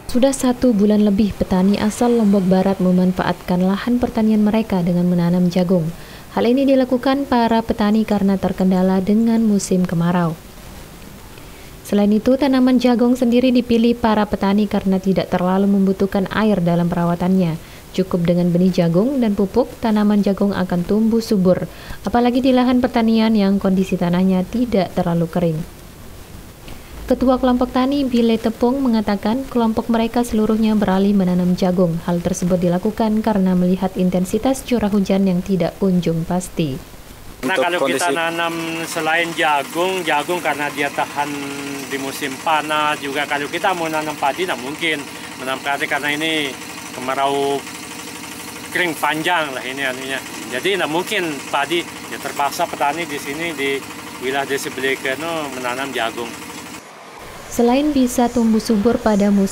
Sudah 1 bulan lebih petani asal Lombok Barat memanfaatkan lahan pertanian mereka dengan menanam jagung. Hal ini dilakukan para petani karena terkendala dengan musim kemarau. Selain itu, tanaman jagung sendiri dipilih para petani karena tidak terlalu membutuhkan air dalam perawatannya. Cukup dengan benih jagung dan pupuk, tanaman jagung akan tumbuh subur, apalagi di lahan pertanian yang kondisi tanahnya tidak terlalu kering. Ketua kelompok tani Bile Tepung mengatakan kelompok mereka seluruhnya beralih menanam jagung. Hal tersebut dilakukan karena melihat intensitas curah hujan yang tidak kunjung pasti. Nah, kalau kita nanam selain jagung karena dia tahan di musim panas juga. Kalau kita mau nanam padi, tidak mungkin menanam padi karena ini kemarau kering panjang lah ini artinya. Jadi tidak mungkin padi, ya terpaksa petani di sini di wilayah desa Belekeno menanam jagung. Selain bisa tumbuh subur pada musim